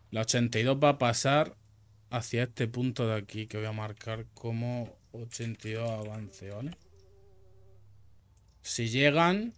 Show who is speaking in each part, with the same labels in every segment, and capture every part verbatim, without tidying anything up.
Speaker 1: La ochenta y dos va a pasar hacia este punto de aquí, que voy a marcar como ochenta y dos avance, ¿vale? Si llegan,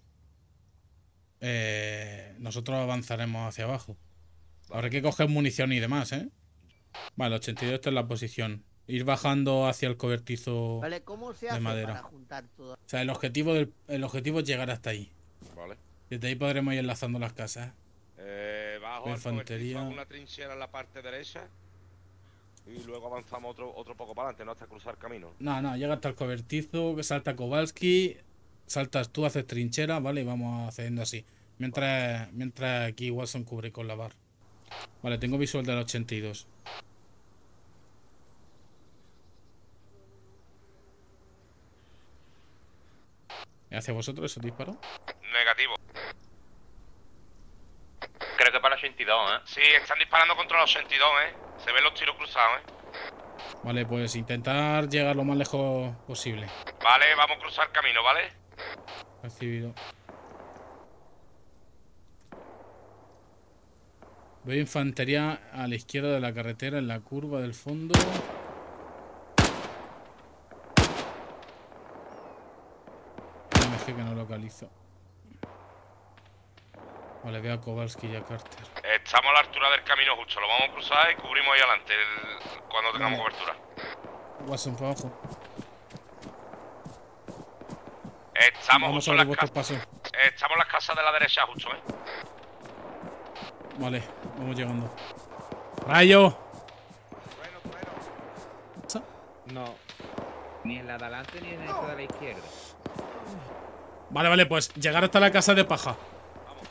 Speaker 1: eh, nosotros avanzaremos hacia abajo. Vale. Habrá que coger munición y demás, ¿eh? Vale, ochenta y dos, esta es la posición. Ir bajando hacia el cobertizo
Speaker 2: vale, ¿cómo se
Speaker 1: de
Speaker 2: hace
Speaker 1: madera.
Speaker 2: para juntar todo?
Speaker 1: O sea, el objetivo, del, el objetivo es llegar hasta ahí.
Speaker 3: Vale.
Speaker 1: Desde ahí podremos ir enlazando las casas.
Speaker 3: Eh, bajo
Speaker 1: La
Speaker 3: al
Speaker 1: infantería.
Speaker 3: cobertizo, una trinchera en la parte derecha. Y luego avanzamos otro, otro poco para adelante, ¿no? Hasta cruzar camino.
Speaker 1: No, no, llega hasta el cobertizo, salta Kowalski, saltas tú, haces trinchera, ¿vale? Y vamos haciendo así. Mientras, vale. mientras aquí Watson cubre con la bar. Vale, tengo visual del ochenta y dos. ¿Hacia vosotros esos disparos?
Speaker 3: Negativo.
Speaker 4: Creo que para ochenta y dos, ¿eh?
Speaker 3: Sí, están disparando contra los ochenta y dos, ¿eh? Se ven los tiros cruzados, ¿eh?
Speaker 1: Vale, pues intentar llegar lo más lejos posible.
Speaker 3: Vale, vamos a cruzar camino, ¿vale?
Speaker 1: Recibido. Veo infantería a la izquierda de la carretera, en la curva del fondo. M G que no localizo. Vale, veo a Kowalski y a Carter.
Speaker 3: Estamos a la altura del camino justo, lo vamos a cruzar y cubrimos ahí adelante el, cuando tengamos
Speaker 1: vale.
Speaker 3: cobertura.
Speaker 1: Watson, para abajo.
Speaker 3: Estamos
Speaker 1: vamos
Speaker 3: justo
Speaker 1: a
Speaker 3: en
Speaker 1: ver
Speaker 3: las
Speaker 1: vuestros
Speaker 3: casas.
Speaker 1: pasos.
Speaker 3: Estamos en las casas de la derecha justo, ¿eh?
Speaker 1: Vale, vamos llegando. ¡Rayo!
Speaker 3: Bueno, bueno.
Speaker 5: No. Ni en la de adelante ni en esta de la izquierda.
Speaker 1: Vale, vale, pues llegar hasta la casa de paja.
Speaker 3: Vamos.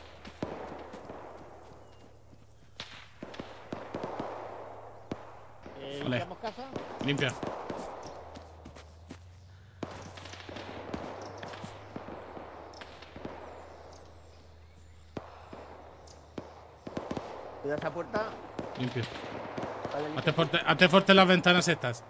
Speaker 2: Eh,
Speaker 1: Vale.
Speaker 2: ¿Limpiamos casa?
Speaker 1: Limpia.
Speaker 2: Cuida esa puerta.
Speaker 1: Limpio.
Speaker 2: Vale, limpio.
Speaker 1: Hazte fuerte, hazte fuerte las ventanas estas.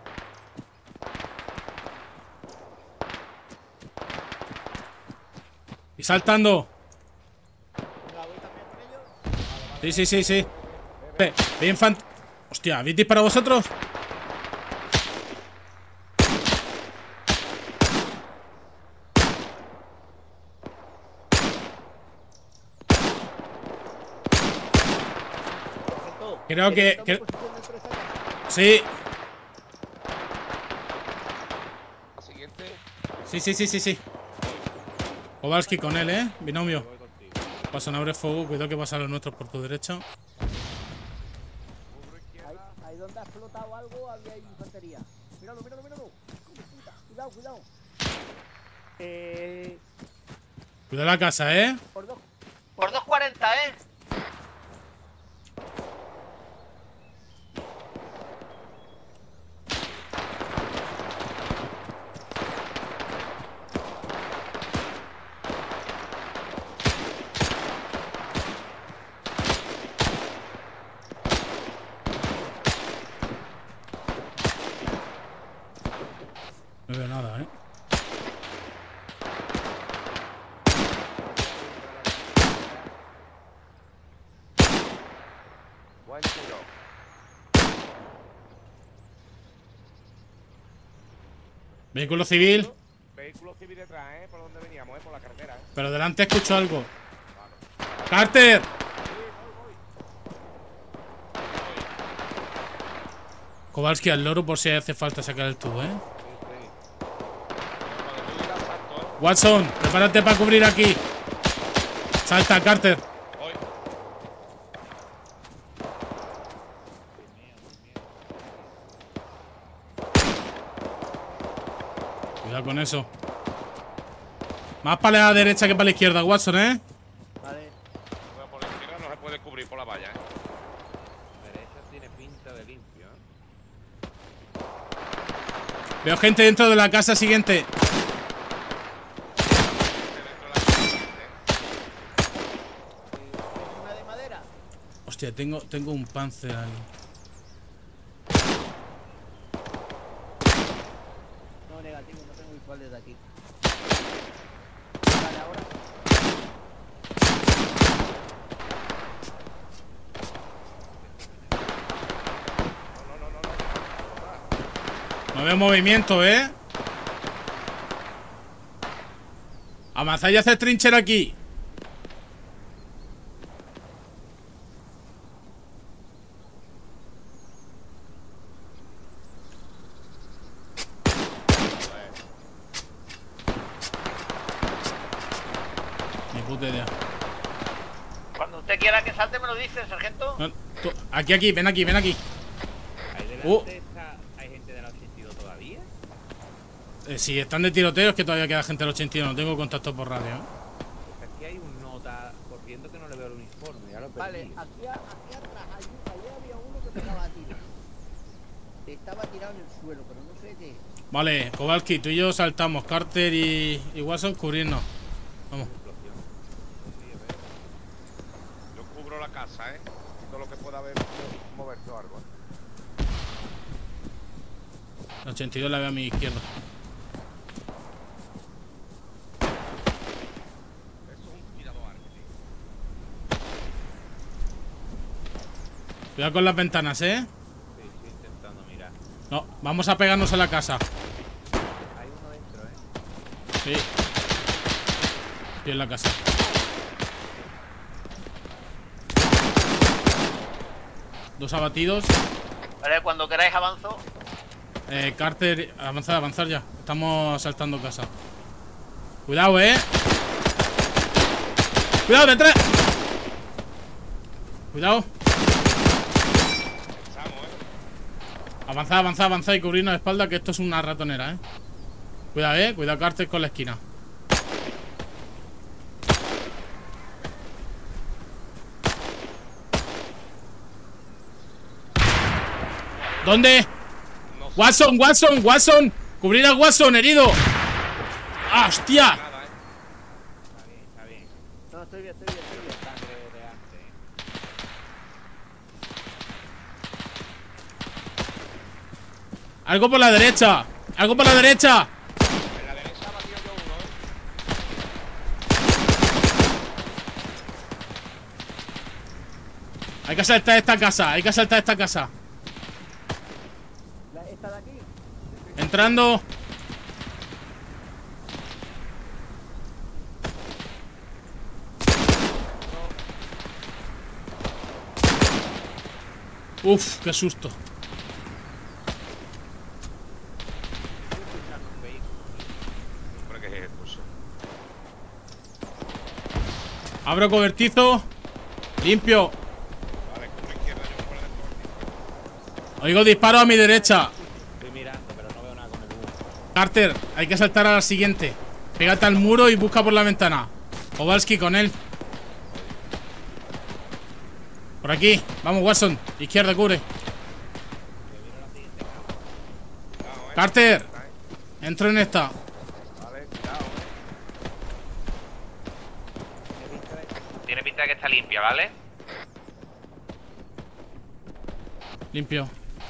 Speaker 1: Y saltando.
Speaker 2: Venga, voy también con ellos.
Speaker 1: Sí, sí, sí, sí. Ve, ve infant... Hostia, ¿habéis disparado vosotros?
Speaker 2: Perfecto.
Speaker 1: Creo que-
Speaker 2: ¿Queréis tomar
Speaker 1: que-
Speaker 2: posición dentro de esta casa?
Speaker 1: Sí.
Speaker 3: La siguiente.
Speaker 1: Sí, sí, sí, sí, sí. Kowalski con él, ¿eh? Binomio.
Speaker 5: Voy contigo.
Speaker 1: Pasan, abre fuego. Cuidado que pasan los nuestros por tu derecha.
Speaker 2: Ahí, ahí donde ha explotado algo había infantería. Míralo, míralo, míralo. Puta, cuidado, cuidado. Eh,
Speaker 1: Cuidado la casa, ¿eh?
Speaker 2: por dos.
Speaker 4: Por dos cuarenta, ¿eh?
Speaker 1: No veo nada, ¿eh?
Speaker 3: Buen tiro.
Speaker 1: Vehículo civil.
Speaker 3: Vehículo civil detrás, ¿eh? Por donde veníamos, ¿eh? Por la carretera, ¿eh?
Speaker 1: Pero delante escucho algo. ¡Carter! Kowalski al loro por si hace falta sacar el tubo, ¿eh? Watson, prepárate para cubrir aquí. Salta, Carter.
Speaker 3: Voy.
Speaker 1: Cuidado con eso. Más para la derecha que para la izquierda, Watson, ¿eh?
Speaker 2: Vale.
Speaker 3: Bueno, por la izquierda no se puede cubrir por la valla, ¿eh?
Speaker 5: La derecha tiene pinta de limpio, ¿eh?
Speaker 1: Veo gente dentro de la casa siguiente.
Speaker 3: Dentro de la casa, ¿eh?
Speaker 2: Eh, una de madera.
Speaker 1: Hostia, tengo, tengo un Panzer ahí.
Speaker 2: No, negativo, no tengo visual desde aquí. Vale, ahora.
Speaker 1: No veo movimiento, ¿eh? Avanzad y haced trinchera aquí. Ni puta idea.
Speaker 4: Cuando usted quiera que salte, me lo dice, sargento.
Speaker 1: No, tú- aquí, aquí, ven aquí, ven aquí.
Speaker 5: Ahí delante
Speaker 1: Uh.
Speaker 5: está, hay gente de la ochenta y dos todavía.
Speaker 1: Eh, si están de tiroteo es que todavía queda gente del ochenta y dos. No tengo contacto por radio, ¿eh?
Speaker 5: Pues aquí hay un nota corriendo que no le veo el uniforme, ya lo
Speaker 2: Vale,
Speaker 5: perdí.
Speaker 2: aquí, a- aquí atrás, allí, allí había uno que pegaba a tiro. Estaba tirado en el suelo, pero no sé qué.
Speaker 1: Vale, Kowalski, tú y yo saltamos. Carter y, y Watson cubrirnos. Vamos.
Speaker 3: Yo cubro la casa, ¿eh? Todo lo que pueda haber moverse o algo, ¿eh?
Speaker 1: La ochenta y dos la veo a mi izquierda.
Speaker 3: Eso es un tirador arco, tío.
Speaker 1: Cuidado con las ventanas, ¿eh?
Speaker 5: Sí, estoy intentando mirar.
Speaker 1: No, vamos a pegarnos a la casa.
Speaker 5: Hay uno dentro, ¿eh?
Speaker 1: Sí. Estoy en la casa. Dos abatidos.
Speaker 4: Vale, cuando queráis avanzo.
Speaker 1: Eh, Carter, avanzar, avanzar ya. Estamos asaltando casa. Cuidado, eh. Cuidado, detrás. Cuidado.
Speaker 3: Pasamos, ¿eh?
Speaker 1: Avanzad, avanzad, avanzad y cubrirnos la espalda, que esto es una ratonera, eh. Cuidado, eh. Cuidado, Carter, con la esquina. ¿Dónde?
Speaker 3: No sé
Speaker 1: Watson, Watson, Watson. Cubrir a Watson, herido. ¡Ah, hostia!
Speaker 3: nada, ¿eh?
Speaker 5: Está bien, está bien.
Speaker 2: No, estoy bien, estoy bien, estoy bien.
Speaker 5: Sangre de antes, ¿eh?
Speaker 1: Algo por la derecha. Algo por la derecha.
Speaker 3: En la derecha ha batido yo uno, ¿eh?
Speaker 1: Hay que saltar esta casa. Hay que saltar esta casa.
Speaker 2: La- ¿Esta de aquí?
Speaker 1: Entrando. Uf, qué susto.
Speaker 3: Hombre, ¿qué es esto? Eso.
Speaker 1: Abro cobertizo. Limpio.
Speaker 3: Vale, cubro izquierda, yo por la derecha.
Speaker 1: Oigo disparos a mi derecha.
Speaker 5: Estoy mirando, pero no veo nada con el humo.
Speaker 1: Carter, hay que saltar a la siguiente. Pégate al muro y busca por la ventana. Kowalski con él. Por aquí. Vamos, Watson. Izquierda, cubre.
Speaker 3: Cuidado, ¿eh?
Speaker 1: Carter,
Speaker 3: Ahí.
Speaker 1: entro en esta.
Speaker 3: Vale, cuidado, ¿eh?
Speaker 4: Tiene pinta de que está limpia, ¿vale?
Speaker 1: Limpio.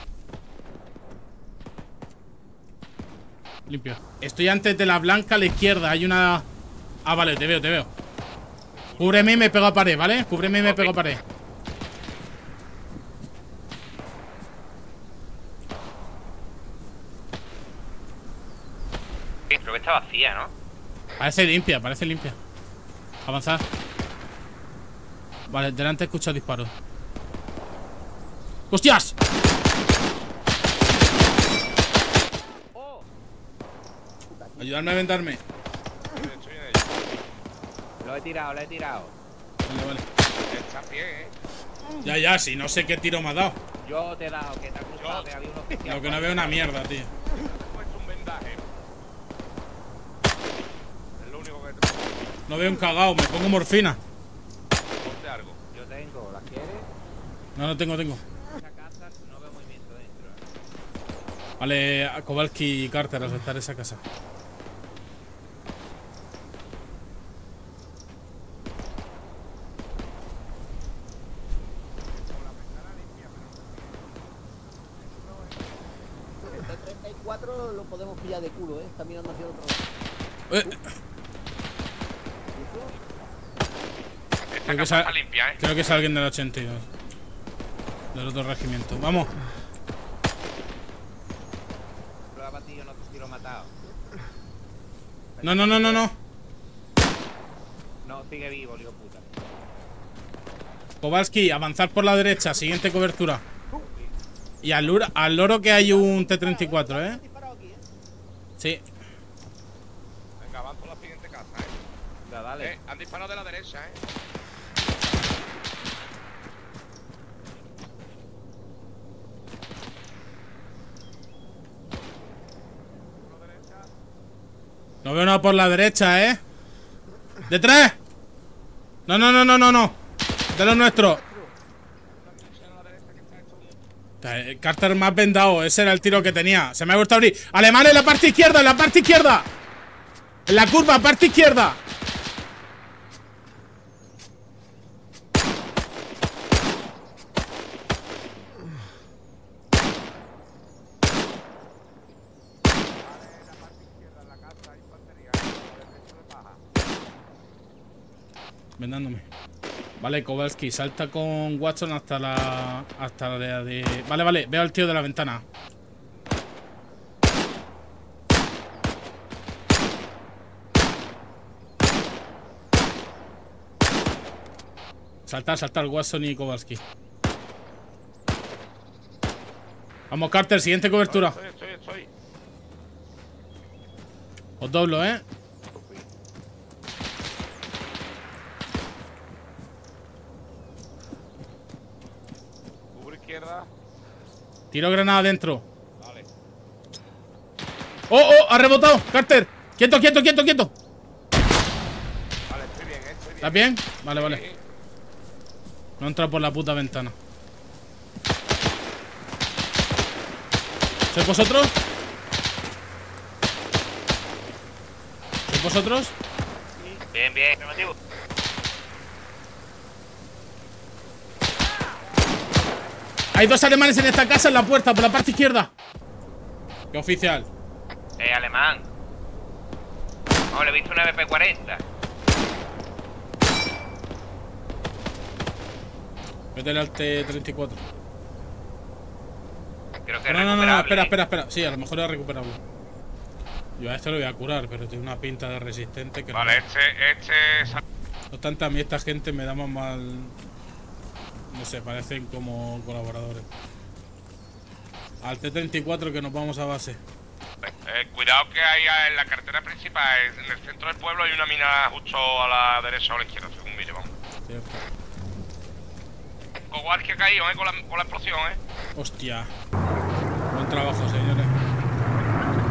Speaker 1: Limpio. Estoy antes de la blanca a la izquierda. Hay una... Ah, vale, te veo, te veo. Cúbreme y me pego a pared, ¿vale? Cúbreme y me
Speaker 4: Ok.
Speaker 1: pego a pared.
Speaker 4: Sí, creo que está vacía, ¿no?
Speaker 1: Parece limpia, parece limpia. Avanzar. Vale, delante escucho disparos. ¡Hostias! Ayudarme a aventarme.
Speaker 3: Estoy en ello.
Speaker 5: Lo he tirado, lo he tirado.
Speaker 1: Vale, vale.
Speaker 3: Está a pie, ¿eh?
Speaker 1: Ya, ya, si no sé qué tiro me ha dado.
Speaker 5: Yo te he dado, que te ha cruzado, que había uno oficial.
Speaker 1: Lo que no veo es una mierda, tío.
Speaker 3: He puesto un vendaje. Es lo único que te
Speaker 1: No veo un cagao, me pongo morfina.
Speaker 3: ponte algo.
Speaker 5: Yo tengo, ¿la quieres?
Speaker 1: No, no tengo, tengo.
Speaker 5: Esa casa no veo movimiento dentro. ¿eh?
Speaker 1: Vale, a Kowalski y Carter a aceptar esa casa.
Speaker 2: El treinta y cuatro lo podemos pillar de culo, ¿eh? Está mirando hacia el otro lado.
Speaker 1: Eh,
Speaker 4: Esta
Speaker 1: Creo que
Speaker 4: casa
Speaker 1: sa-
Speaker 4: está limpia, ¿eh?
Speaker 1: creo que es alguien del ochenta y dos. Del otro regimiento. Vamos.
Speaker 5: La tío, no sé si lo he matado.
Speaker 1: No, no, no, no, no.
Speaker 5: No, sigue vivo, lío puta.
Speaker 1: Kowalski, avanzar por la derecha, siguiente cobertura. Y al, lura- al loro que hay un T treinta y cuatro, ¿eh? Sí.
Speaker 3: Venga, avanzo a la siguiente casa, eh.
Speaker 5: Ya, dale.
Speaker 3: Eh, han disparado de la derecha, eh.
Speaker 1: No veo nada por la derecha, ¿eh? ¡De tres! No, no, no, no, no, no. De los nuestros. Eh, Carter me ha vendado. Ese era el tiro que tenía. Se me ha gustado abrir. Alemán en la parte izquierda, en la parte izquierda. En la curva, parte izquierda. Vendándome. Vale, Kowalski, salta con Watson hasta la... Hasta la de... Vale, vale, veo al tío de la ventana. Saltar, saltar, Watson y Kowalski. Vamos, Carter, siguiente cobertura.
Speaker 3: Estoy, estoy, estoy.
Speaker 1: Os doblo, ¿eh?
Speaker 3: Cubre izquierda.
Speaker 1: Tiro granada adentro.
Speaker 3: Vale.
Speaker 1: ¡Oh, oh! ¡Ha rebotado! ¡Carter! ¡Quieto, quieto, quieto, quieto!
Speaker 3: Vale, estoy bien, eh, estoy bien.
Speaker 1: ¿Estás bien? Vale,
Speaker 3: Sí.
Speaker 1: vale. No entra por la puta ventana. ¿Sois vosotros? ¿Sois vosotros?
Speaker 4: Bien, bien, afirmativo.
Speaker 1: Hay dos alemanes en esta casa en la puerta, por la parte izquierda. ¿Qué oficial?
Speaker 4: Eh, alemán. Oh, le he visto una B P cuarenta.
Speaker 1: Métele al T treinta y cuatro.
Speaker 4: Creo que es
Speaker 1: No, no, no, no,
Speaker 4: recuperable,
Speaker 1: espera,
Speaker 4: ¿eh?
Speaker 1: espera, espera. Sí, a lo mejor es recuperable. Yo a este lo voy a curar, pero tiene una pinta de resistente que
Speaker 3: Vale,
Speaker 1: no.
Speaker 3: este, este...
Speaker 1: No obstante, a mí esta gente me da más mal. No sé, parecen como colaboradores. Al T treinta y cuatro que nos vamos a base.
Speaker 3: Eh, cuidado que hay en la carretera principal, en el centro del pueblo hay una mina justo a la derecha o a la izquierda, según mire, vamos.
Speaker 1: Cierto.
Speaker 3: Kowalski ha caído, eh, con la, con la explosión, eh.
Speaker 1: Hostia. Buen trabajo, señores.